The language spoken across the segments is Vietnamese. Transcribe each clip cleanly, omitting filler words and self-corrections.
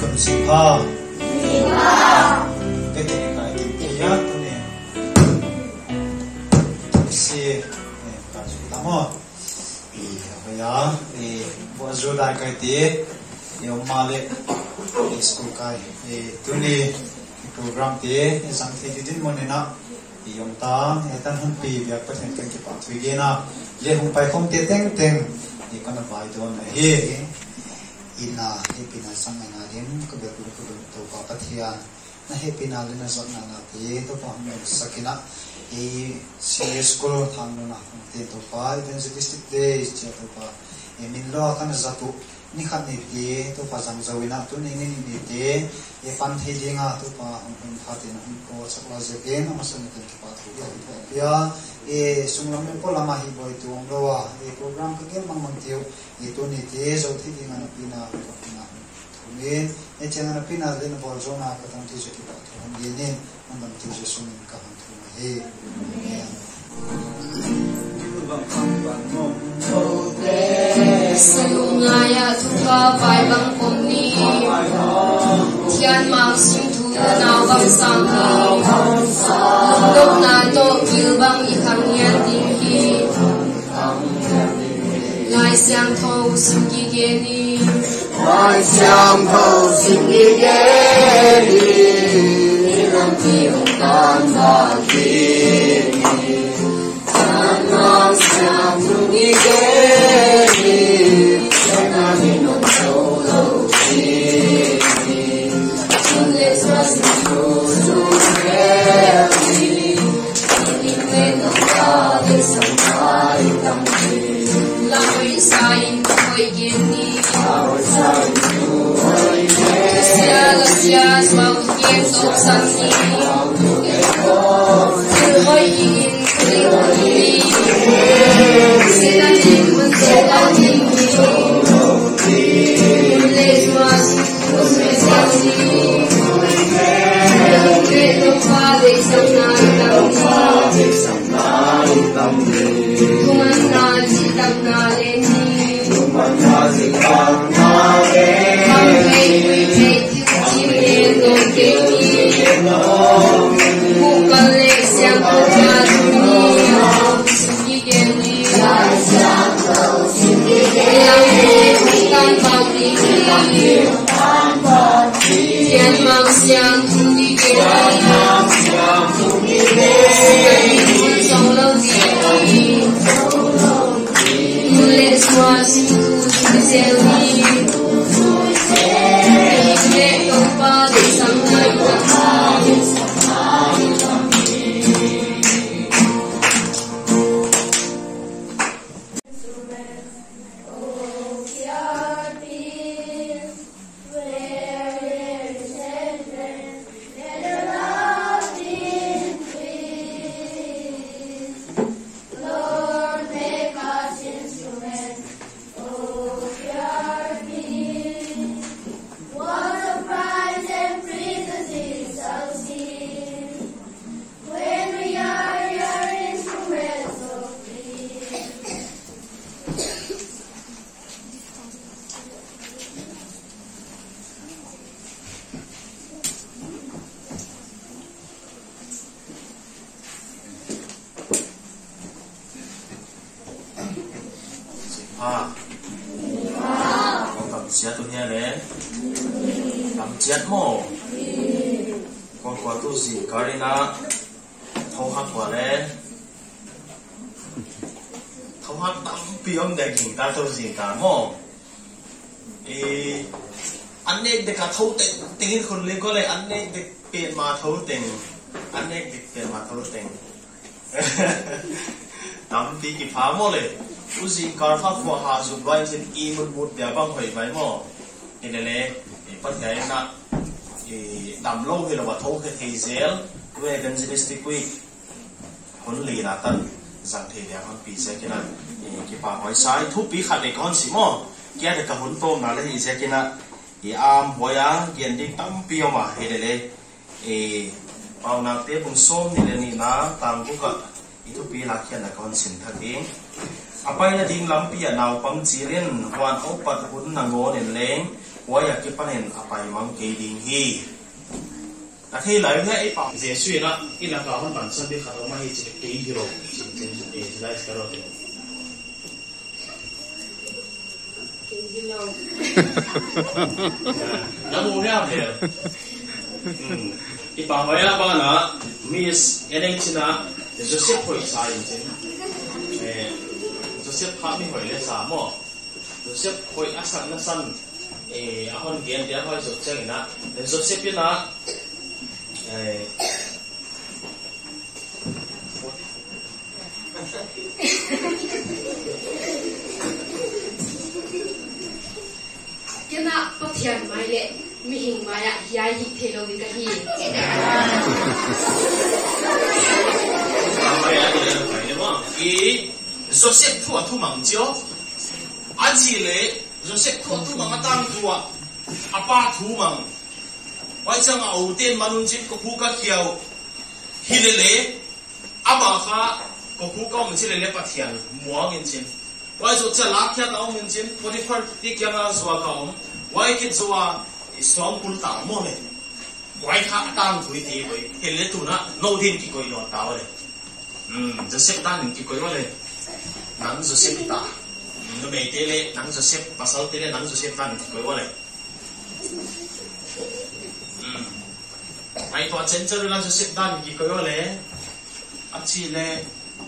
Sipa. Cái này cái gì á, tôi nè. Si, cái gì đó mà. Bây giờ thì bây giờ đại cái gì, yêu male, school cái, tôi nè program gì, sang thế thì đến môn này nè. Yêu ta, tan hôn pi, việc bắt hen cái part three cái na, lấy hôn phải không thể teng teng, thì cái nó phải đó này he. Ina happy na sang na rin ko be ko to pa pathia na happy na le na zon na ti to pa hum sakina CES school thang na te to pa Evangelistic day che to pa min lo kan zatu ni khat ni ti to pa jang zawina tu ni ni te pan the dinga to pa hum khatin hum ko sakla je ke na masan ke pa thu ya sunglam me pola ma hi boy tu nglowa program ke mang mang tiu itu ni te zo thi dinga na pina thumin changa na pina le na bol zona ka tam ti je ki pa thum ye ne mang ti je sumin ka han thu he bang kham bang mom so te salungaya thuka pai bang pomni thian mang sim thu na bang sang dok na to kil bang I khang yan ding hi lai xiang thâu sim ki ge ni lai xiang thâu sim ki ge ni nam ti ong tan ba ki tan lang xiang thâu ki ge ni na ni no so lo ki le trust you so very ni le no ka de sam kai tam Laway sain ko'y gini Siya smaukin sok sangi Ko'y iin kuli Sila jimun sila tinggi Mulis mas kusmesasi Kredo palik sang nalitami Kumanan sitang naleni Kumanan sitang naleni Kamay ku'y kinong kini Bukalik siyang kutaduni Sigigeni Siyang sigigeni Lang pagdiki Yan mang siyang sigigeni Song lâu dini Mulis mas Selvi Nek lupa Desang naik Siat tu ni le, am siat mo, kau tu si karina, thau hak wa le, thau hak tam pion dah king ta tu si ta mo, aneh dekat thau tengin kon le ko le aneh dek pen ma thau teng, aneh dek pen ma thau teng, tam ti ki pha mo le. Usin karfa ko ha zum vai sin I mut dia bang hoi mai mo ene le pat ga na dam lo he lo ba tho ke theizel we Evangelistic week hon li na tan sang the dia han pi se kina ki pa hoi sai thu pi khat le kon si mo kia de ka hon tom na le hi se kina am boya gen ding tam pi ma he le pau na te bung som ni le ni na tang ku ka itu pi la khian na kon sin thaking apai na ding lampi naw pam chiren wan opat hun na ngo nen leng 我也给把人阿爸忙给领去。那可以来看一把结束了，一两个很本身的看到嘛，一直给一路，一直来这个的。那不了的，一把回来吧那，Miss 一定是那，就是识配啥样子，就识拍没回来啥么，就识配一身一身，阿看见点开始这样那，就识别那。 cái nào bắt thiền mai lệ mi hình mai ạ hiai hị thế đâu đi cái gì mai ạ thì là phải đúng không? Ý Joseph thua thu măng chiếu anh chị lệ Joseph thua thu măng tăng thua apa thu măng vậy chẳng ẩu tiền mà nun chín có khu các kiểu hi lệ ama kha có khu cao mình chỉ lệ bắt thiền mua nghìn chín vậy rồi chỉ lắc kia tao nghìn chín có đi phát đi kia mà xóa cao vậy cái xóa xóa bún tao mua này vậy khác tăng tuổi thì vậy hi lệ tu na nô thiên kí coi lọt tao này Joseph tăng kí coi vậy nắng Joseph ta nó mấy thế lệ nắng Joseph pasal thế lệ nắng Joseph tăng kí coi vậy ai thọ chân chân là Joseph tăng kí coi vậy anh chị lệ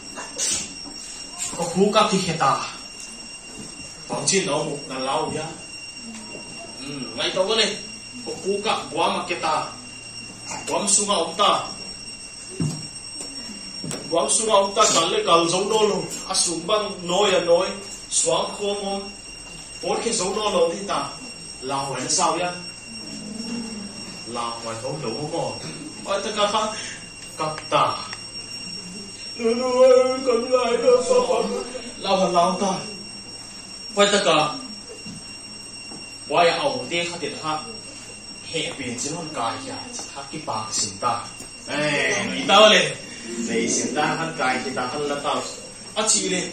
có khu các cái ta phòng chi nó một là lâu ya ngay tao cái này có khu các quá mà cái ta quá sung ông ta quá sung ông ta chẳng lẽ cần giống đó luôn sung băng nói xóa khô mông bốn cái giống đó luôn thì ta là hỏi nó sao ya là hỏi không hiểu không mà tất cả các ta cần lại nữa sao lao ta vậy tất cả vậy ẩu đi khát tiền khát hệ biển chỉ hơn cài ya khát cái bạc xin ta người ta lên để xin ta khát cài thì ta khát là tao à chị lên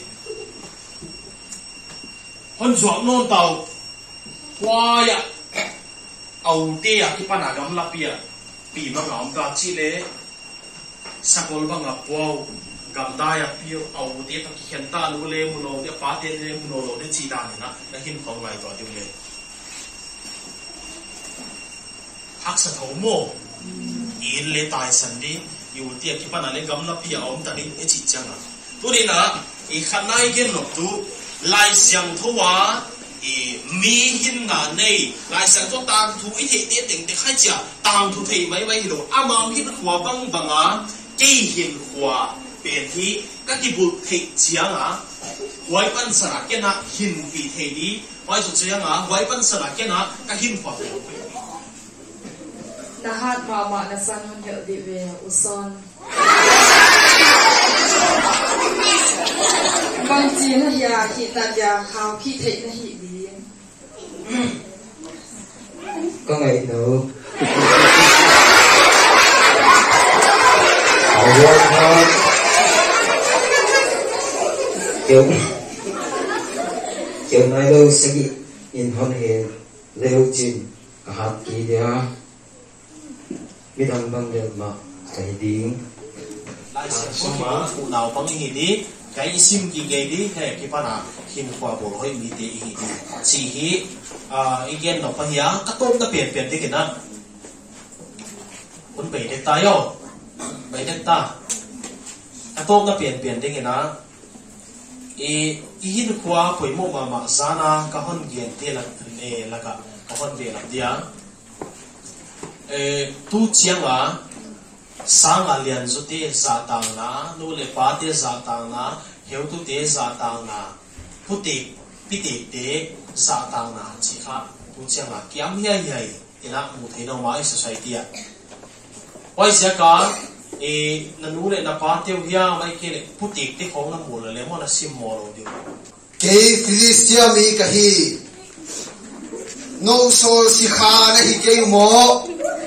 hơn ruộng non tàu qua ya ẩu đi à cái pan à gắm lấp ya bị mà gắm cả chị lên sakol bang apaw gamdaya pio au te ta khenta lu le muno te pa te le muno lo te chi da na hin khong lai to le hak sa tho mo in le tai san di yu te ki pana le gam la pia om ta ni e chi changa tu ri na i khanai gen no tu lai siang thowa mi hin na nei lai sang to tang thu i the te teng te khai cha tang thu thei mai mai lo amam hin khwa bang banga cái hiện hòa biển thì các cái bụt thịt chiang á quay ban sara cái na hiện bị thề đi quay chút chiang á quay ban sara cái na các hiện hòa na hat mama na san hon hiệu đi về uson bang chi na ya hi ta ya khao khi thịt na hi đi có ngày nữa kiểu này đâu sẽ bị in hôn hệ leo chìm cả hạt kỳ dia biết đăng bằng được mà cái tiếng lại sẽ mà phụ nào bằng gì đi cái sim kỳ gây đi hay cái pana hin qua bộ hơi bị tệ gì chỉ hi ý kiến nó phải ya các tôm ta biển đi cái nào muốn bảy đất ta yo bảy đất ta các tôm ta biển đi cái nào hin qua quỷ mộ mà sana các hòn gen thế là các hòn về làm gì tu chiang à sang à liền rút thế giả tàng na nô lệ phá thế giả tàng na hiểu tu thế giả tàng na phu tị pi tị thế giả tàng na chỉ khác tu chiang à kiếm hay thì là một thế nào mà society à quay xe cả năn nô lệ na phá tiêu hia mấy cái này phu tị thế không làm một là lấy mà là sim mồ rồi điều cái Christian mi cái hi nô so si kha na hi cái mồ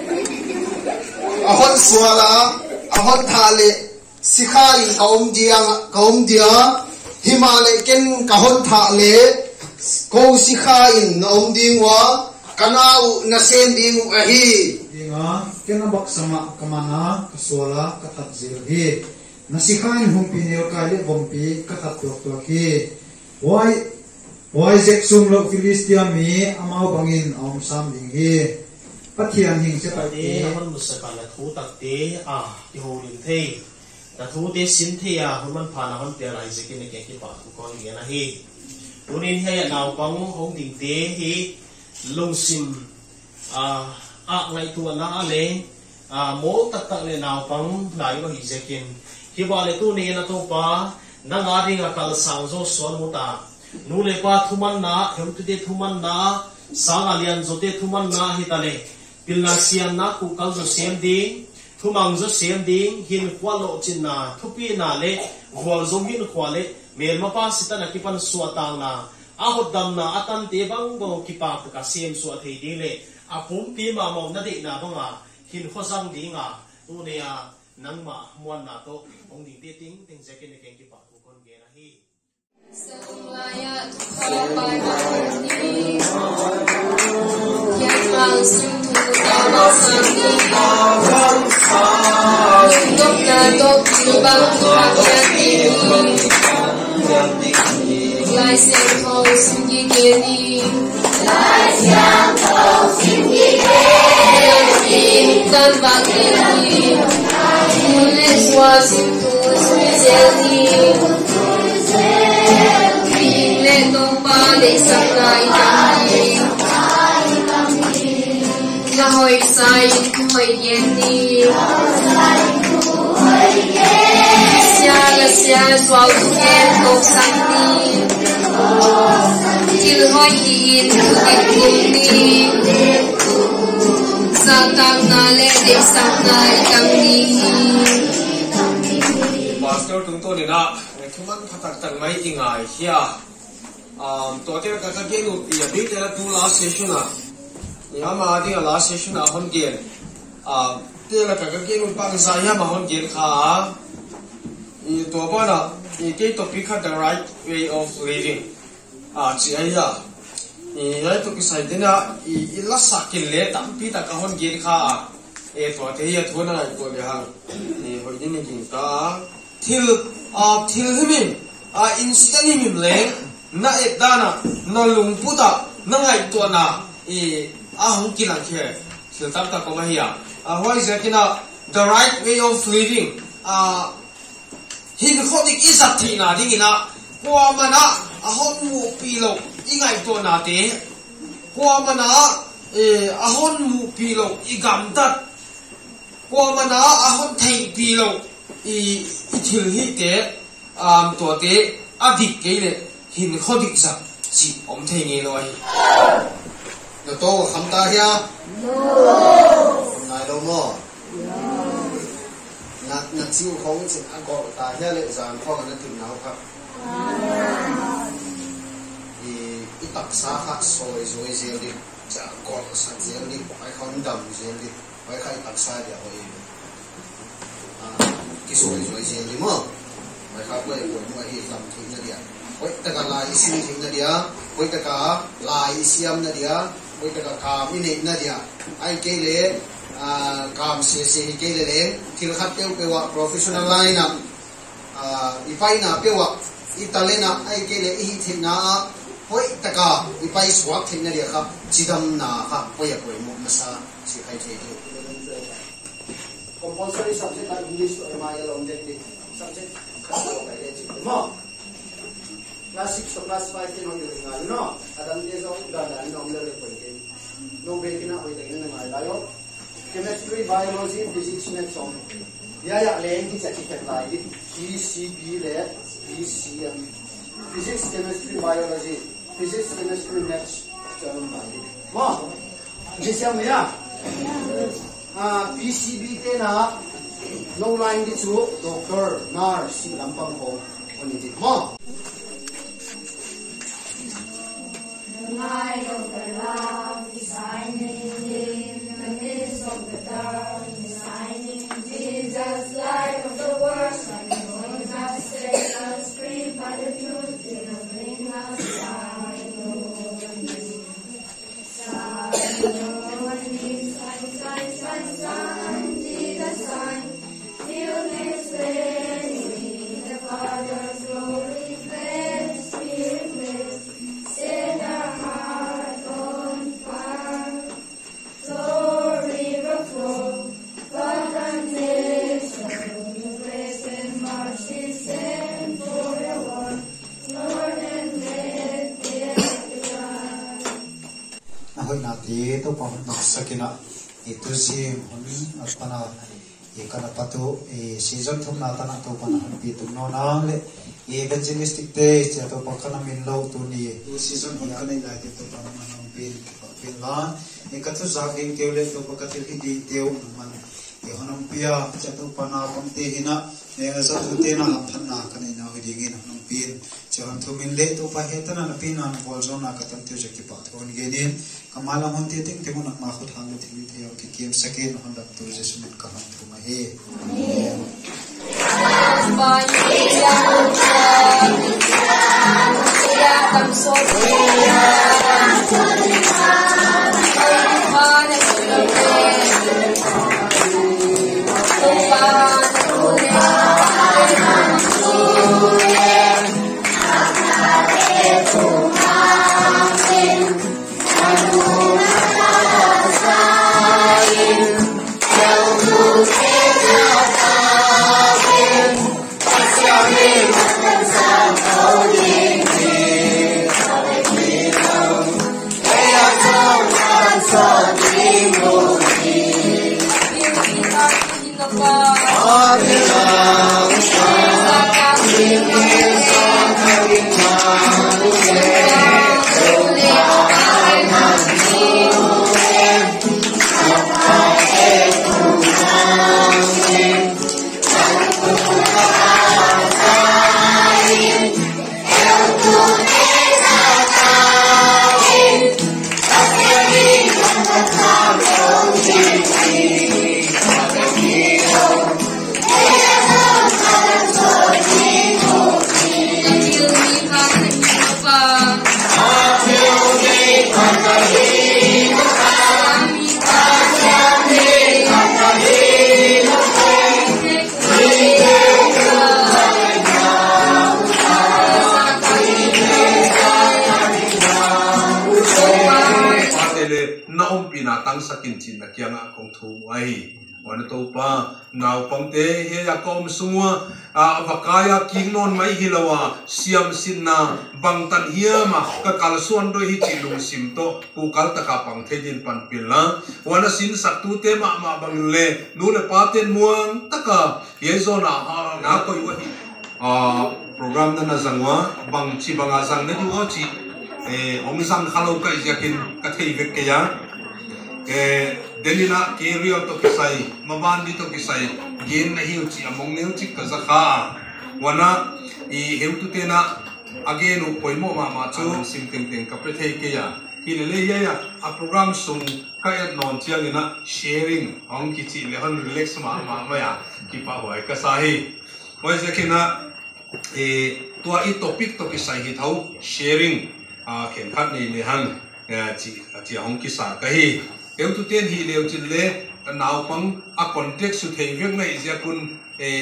ahon suala ahon thale sikha in kaum dia himale ken kahon thale ko sikha in om ding wa kanau na sem ding ahi inga kenabak sama kamana kasola katat zirhi nasikhain humpinil kale bompi katat tok hi why jeksum lo Philistia mi amau bangin om sam ding hi pathian hing se ta te man musaka la thu tak te ti holin the ta thu te sin the hun man phana hon te rai je ke ki pa ku kon ge na hi unin he naw pang hong ding te hi lungsim ngai tu na le mo tak le naw pang lai wa hi je kin hi ba le tu ne na to pa na nga ringa kal sang zo son mu ta nu le pa thuman na hem tu te thuman na sang alian zo te thuman na hi ta le pilna siam na ku kal zo sem ding thumang zo sem ding hin kwa lo chin na thupi na le gwal zo hin kwa le mel ma pa sita na kipan suatang na ahot dam na atan te bang bo kipa ka sem su thei ding le apum pi ma mo na de na banga hin khosang ding tu ne nang ma muan na to ong ding te ting je ke ne ke kipa ku kon ge na hi Samaya Tukapai Mahani Kiamang Sintu Tama Sami Nundok na Dok Lubang Tukakyati Lai Siang Hong Singi Geni Lai Siang Hong Singi Geni Tan Bak Geni Nulis Wa Sintu Suizeli để sang lại là hồi sai hồi yên đi xa xóa khen cầu sang đi chữ hỏi yên cùng đi sang càng na lệ để sang lại càng đi Pastor chúng tôi này nè chúng mình phát tặng mấy ý ngài kiaตัวที่เราจะเกี่ยวกับอย่างที่เราดู last session ยังมาที่ last session คนเกี่ยวที่เราจะเกี่ยวกับบางสายมาคนเกี่ยวขาตัวบ้านเกี่ยวกับพิคัด the right way of livingจีไอ้ยาแล้วตัวพิสัยที่น่ะลักษณะกินเละตั้งปีตะกับคนเกี่ยวขาตัวที่จะทวนอะไรตัวเดียวหอยนี่จริงๆก็ที่ที่มิมinstant มิมเล้งna etana na lungputa na ngai to na hong kilan khe siltam ta ko mahia what is akina the right way of living hin khodik isati na dingina kwa mana ahon mu pilo ingai to na te kwa mana ahon mu pilo igam dat kwa mana ahon thei pilo thil hi te to te adik ke le hin khodik sa si om thei nge loi no to kham ta hia no nai lo mo na chiu khong chin a go ta hia le zan kho na tin nau kha i tak sa kha soi zoi zel di cha ko sa zel di ai khon dam zel di ai khai tak sa dia hoi ki soi zoi zel di mo ai kha ko mo hi lam thing na dia oi ta ka lai sim thing na dia oi ta ka lai siam na dia oi ta ka kam ni na dia ai ke le kam se ke le le thil khat pe wa professional line na i pai na pe wa i talena ai ke le i thing na oi ta ka i pai swak thing na dia kha chidam na kha oi ya koi mo masa si ai the compulsory subject like English to MIL objective subject khaso kai le chi mo class 6 to class 5 tin hong yung nga no adam de so ganda no le point no break na oi ta kin na layo chemistry biology physics maths on ya leng ki chachi kat lai di PCB le PCM physics chemistry biology physics chemistry maths chalam lai mo jisya me ya PCB te na no line di chu doctor nurse lampang ko oni di mo light of the love is shining in the midst of the dark is shining. Jesus, light of the world, shining us, set us free by the truth, will bring us light. hoi na ti to pa hon sakina itu si hon apana kana patu season thum na ta na to pa na pi tu no na le evangelistic te cha to pa kana min lo tu ni season hon kana la ti to pa na pin la ka tu za ging ke le to pa ka ti di teu man honam pia cha to pa na pam te hina za tu te na phan na kana na wi ding in honam pin cha han thu min le to pa he ta na pin an bol zo na ka tam te je ki pa thon ge ni kamala hon te ting te mon ma khut han lu thi the ki kem sakin hon dap tu je sumin ka han thu ma he sakin chin na kya nga kong thu ai wana to pa naw pangte he ya kom sungwa avakaya kingnon mai hilawa siam sinna bangtan hiama ka kalsuan do hi chilung simto ku kal ta ka pang thedin pan pila wana sin saktu te ma bang le nu le paten muang taka yezona na ko yu hi program na zangwa bang chi banga sang na ju chi ong sang khalo ka yakin ka thei vek ke ya Delina Kirio to Kisai, Mabandi to Kisai, Gain Nahiuchi, among Neuchi Kazaka, Wana, Heututena, again, Poimo Machu, Simting Kapetaya, Hilea, a program soon, Kayat non Tiangina, sharing, on Kichi, Leon Relax Maya, Kipa Kasahi. Was the Kina a topic to Kisai Hitau, sharing, can cut Nehan, Hong Kisa Kahi. Nếu tu tiên hi leo chín lệ nào bằng context sự thể việc này sẽ kun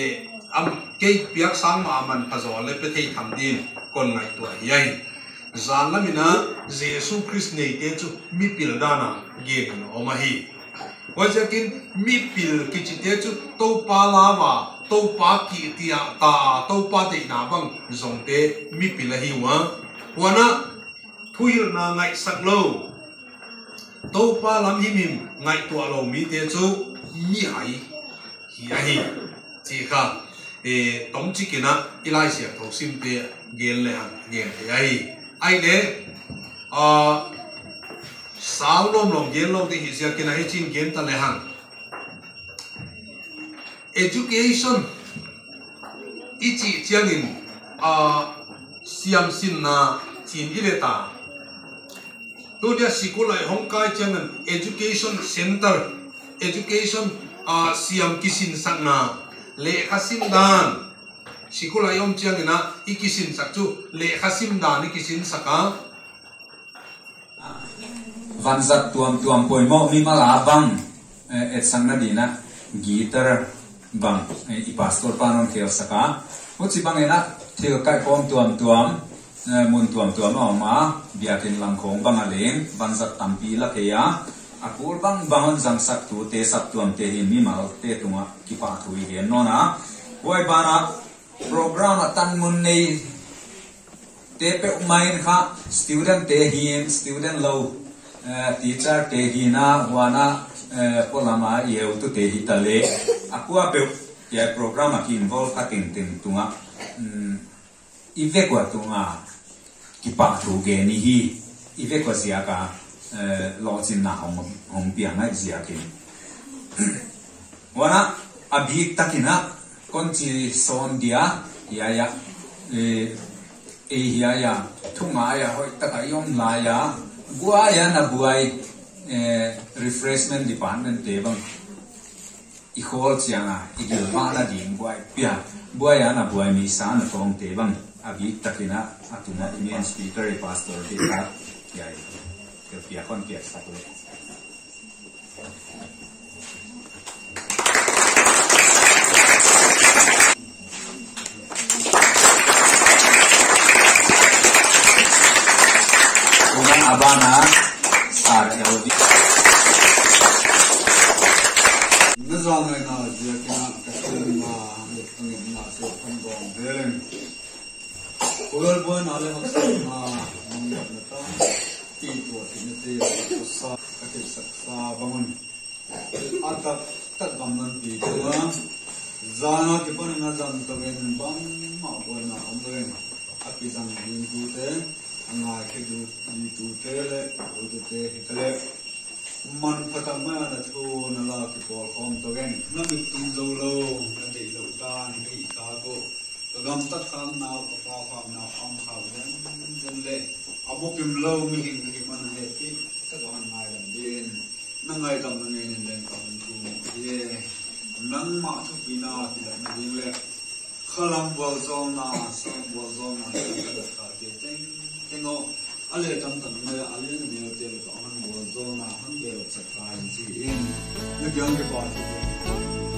cái việc sáng mà mình phải rồi lệ phải thấy thầm tin còn ngày tuổi vậy gian lắm na Jesus Christ này thế chú mi pil đana game nó mà hi vậy sẽ kin mi pil cái chi thế chú tàu pa la và tàu pa kỳ tia ta tàu pa để na bằng dòng thế mi pil là hi wa na thui na ngày sắc lâu tàu pa làm him ngày tuổi lâu mi thế chú mi hay hi chỉ cả tổng chỉ cái na ilai sẽ thấu sim thế gen lệ hàng gen thế ai đấy sao nom lòng gen lâu thì hi sẽ cái này chín gen ta lệ hàng education ít chỉ chiang in siam sin na chín ile ta tôi đã school lại Hong Kong chiang in education center education siam kisin sang na lệ khasim dan school lại om chiang ina ikisin sak chu lệ khasim dan ikisin saka van zat tuam poi mo mi mala bang et sang na dina guitar bang I pastor panon ke saka uchi bang ina thil kai kom tuam mun tuam ma biakin lang khong bang aleng van zat tampi la ke ya akul bang bangon jang sak tu te sap tuam te hin mi mal te tunga ki pa thui hen no na wai bana program tan mun nei te pe umain kha student te hin student low teacher te hi na wana polama yeu tu te hi tale akua pe ya program ki involve ka ting tunga ive kwa tunga ki pa thu ge ni hi ive kwa sia ka lo chin na hong piang ai sia ki wana abi takina konchi son dia ya ya thunga ya hoi taka yom la ya bua ya na buai refreshment department te bang i khol chianga i gil ma na ding buai ya na buai mi sa na tong te bang abi takina atuna main speaker pastor te ta ya ke pia kon pia sa ko abana sar elvi nazang na dia kena kasilma ngin na se pangong belen kogal boy na le hakna mangya na ta ti to tinete sa kakil saksa bangun atak tak gamnan pi twa zana ke pan na zan to gen bam ma boy na amlen akizang nin tu te angai ke du ni tu tele o te hitale man patama na thu na la ki por khom to gen na mi tum zo lo na de lo ta ni ka ko to gam tat kham na ko pa kham na am khaw den le abo kim lo mi hin ki man he ki ta ga man ngai lam din na ngai tam na ne len kam tu ye nang ma thu bina ti la ni le khalam bol zo na sam bol zo na ka te teng no ale tam tam ne ale ne te ko an bol zo na han de lo sa ka in ji in na gyang ke pa